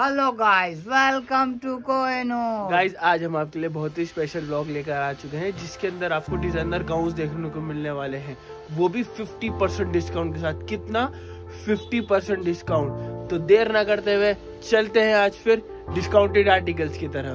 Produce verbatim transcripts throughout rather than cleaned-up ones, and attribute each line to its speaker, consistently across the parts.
Speaker 1: Hello guys, welcome to कोएनो।
Speaker 2: Guys आज हम आपके लिए बहुत ही स्पेशल ब्लॉग लेकर आ चुके हैं, जिसके अंदर आपको डिजाइनर गाउन्स देखने को मिलने वाले हैं, वो भी पचास परसेंट डिस्काउंट के साथ। कितना? पचास परसेंट डिस्काउंट। तो देर ना करते हुए चलते हैं आज फिर डिस्काउंटेड आर्टिकल्स की तरह।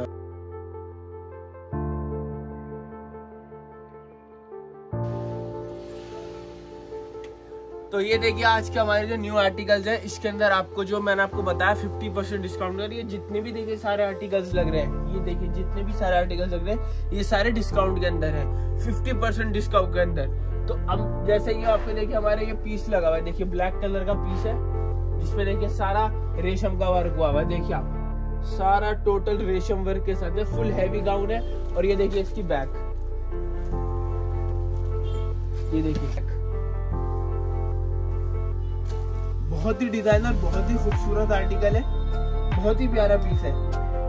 Speaker 2: तो ये देखिए आज के हमारे जो न्यू आर्टिकल्स है, इसके अंदर आपको जो मैंने आपको बताया पचास परसेंट डिस्काउंट कर, ये जितने भी देखिए सारे आर्टिकल्स लग रहे हैं, ये देखिए जितने भी सारे आर्टिकल्स लग रहे हैं ये सारे डिस्काउंट के अंदर है, पचास परसेंट डिस्काउंट के अंदर। तो अब जैसे ये आपको देखिए हमारे ये पीस लगा हुआ है, देखिए ब्लैक कलर का पीस है, जिसमें देखिए सारा रेशम का वर्क हुआ हुआ है। देखिए आप सारा टोटल रेशम वर्क के साथ है, फुल हैवी गाउन है। और ये देखिए इसकी बैक, ये देखिए बहुत ही डिजाइनर, बहुत ही खूबसूरत आर्टिकल है, बहुत ही प्यारा पीस है।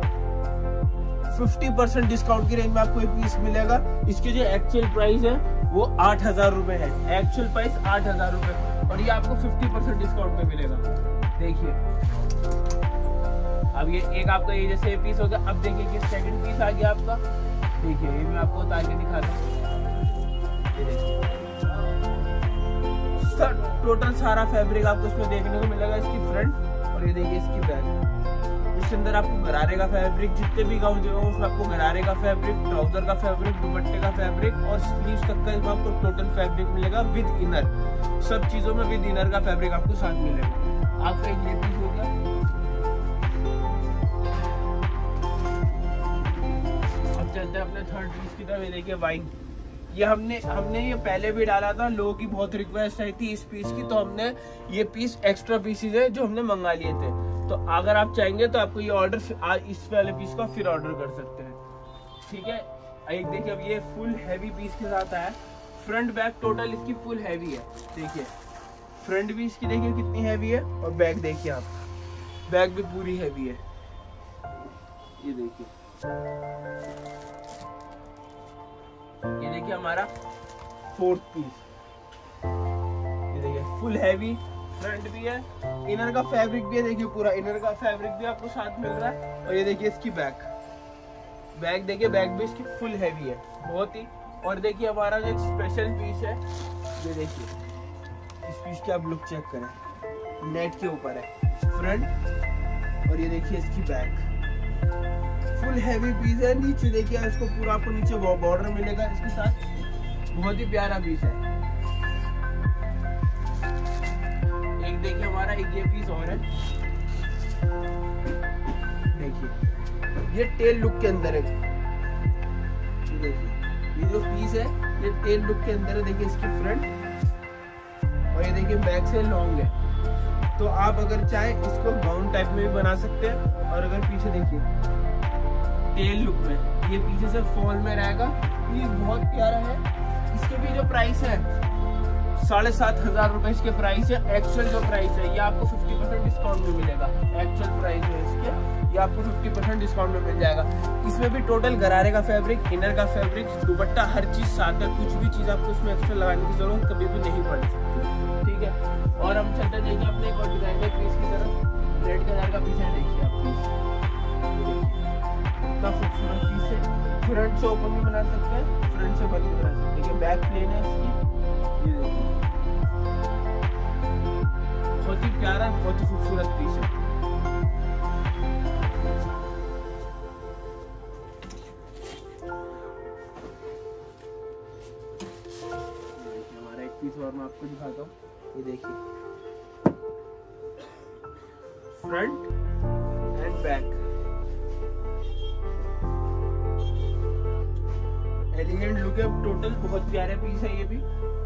Speaker 2: पचास परसेंट डिस्काउंट की रेंज में आपको ये पीस मिलेगा। इसकी जो एक्चुअल प्राइस है वो आठ हजार रुपए है, एक्चुअल प्राइस आठ हजार रुपए, और ये आपको पचास परसेंट डिस्काउंट पे मिलेगा। देखिए अब ये एक आपका ये जैसे ये पीस हो गया। अब देखिए कि सेकंड पीस आ गया आपका, देखिए ये मैं आपको उतार के दिखा रहा हूँ। ये देखिए टोटल सारा फैब्रिक आपको इसमें देखने को मिलेगा, इसकी फ्रंट और ये देखिए इसकी बैक। इसके अंदर आपको गरारे का फैब्रिक, जितने भी गाउन जो है उसमें आपको गरारे का फैब्रिक, ट्राउजर का फैब्रिक, दुपट्टे का फैब्रिक और स्लीव्स तक का इसमें आपको टोटल फैब्रिक मिलेगा विद इनर। सब चीजों में विद इनर का फैब्रिक आपको साथ मिलेगा। आपका ये पीस हो गया। अब चलते हैं अपने थर्ड पीस की तरफ। ये देखिए वाइन, ये हमने हमने ये पहले भी डाला था, लोगों की बहुत रिक्वेस्ट आई थी इस पीस की, तो हमने ये पीस एक्स्ट्रा पीसेज है जो हमने मंगा लिए थे। तो अगर आप चाहेंगे तो आपको ये ऑर्डर इस वाले पीस का फिर ऑर्डर कर सकते हैं, ठीक है। एक देखिए अब ये फुल हैवी पीस के साथ आया, फ्रंट बैक टोटल इसकी फुल हैवी है। देखिए फ्रंट भी इसकी देखिए कितनी हैवी है, और बैक देखिए आप, बैक भी पूरी हैवी है। ये देखिए ये देखिए हमारा फोर्थ पीस, ये देखिए फुल हैवी फ्रंट भी है, इनर का फैब्रिक भी है, देखिए पूरा इनर का फैब्रिक भी आपको साथ मिल रहा है। और ये देखिए इसकी बैक, बैक देखिए बैक भी इसकी फुल हैवी है बहुत ही। और देखिए हमारा जो एक स्पेशल पीस है, ये देखिए इस पीस की आप लुक चेक करें, नेट के ऊपर है फ्रंट, और ये देखिए इसकी बैक फुल हैवी पीस है। नीचे देखिए इसको पूरा आपको नीचे बॉर्डर मिलेगा इसके साथ, बहुत ही प्यारा पीस है। एक देखिए हमारा एक ये पीस और है, देखिए ये टेल लुक के अंदर है। ये देखिए ये जो पीस है ये टेल लुक के अंदर है, देखिए इसकी फ्रंट और ये देखिए बैक से लॉन्ग है। तो आप अगर चाहे इसको गाउन टाइप में भी बना सकते हैं, और अगर पीछे देखिए टेल लुक में, ये पीछे से फॉल में रहेगा। ये बहुत प्यारा है। इसके भी जो प्राइस है साढ़े सात हजार रुपए इसके प्राइस है। एक्चुअल जो प्राइस है ये आपको पचास परसेंट डिस्काउंट में मिलेगा। एक्चुअल प्राइस है इसके, ये आपको पचास परसेंट डिस्काउंट में मिल जाएगा। इसमें भी टोटल गरारे का फैब्रिक, इनर का फैब्रिक, दुपट्टा, हर चीज साथ है। कुछ भी चीज आपको इसमें एक्स्ट्रा लगाने की जरूरत कभी भी नहीं पड़ सकती, ठीक है। और हम चलते देखिए अपने एक और डिजाइनर पीस की तरफ। रेड कलर का पीस है, देखिए आप पीस कितना खूबसूरत पीस है। फ्रंट से ओपन भी बना सकते हैं, फ्रंट से बंद भी बना सकते हैं। देखिए बैक प्लेन है इसकी, ये देखिए बहुत ही प्यारा, बहुत ही खूबसूरत पीस है। हमारा एक पीस और मैं आपको दिखाता हूँ, ये देखिए front and back, elegant look है टोटल, बहुत प्यारे पीस है ये भी।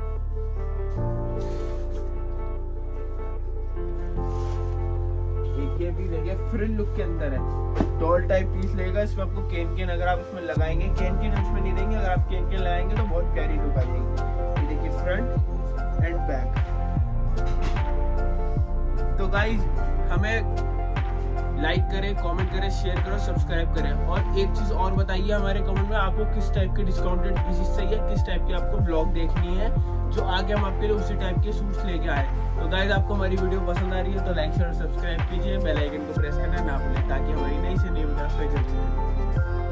Speaker 2: एक ये भी देखिए फ्रिल लुक के अंदर है, डॉल टाइप पीस लेगा। इसमें आपको केन केन अगर आप इसमें लगाएंगे, केन केन इसमें नहीं देंगे, अगर आप केन केन लगाएंगे तो बहुत प्यारी लुक आ जाएगी। ये देखिए फ्रंट एंड बैक। तो गाइज हमें लाइक करें, कमेंट करें, शेयर करो, सब्सक्राइब करें। और एक चीज और बताइए हमारे कमेंट में, आपको किस टाइप के डिस्काउंटेड पीसेस चाहिए, किस टाइप की आपको व्लॉग देखनी है, जो आगे हम आपके लिए उसी टाइप के सूट्स लेके आए। तो गाइस आपको हमारी वीडियो पसंद आ रही है तो लाइक शेयर और सब्सक्राइब कीजिए, बेल आइकन को प्रेस करना ना भूलें। पे चलते हैं।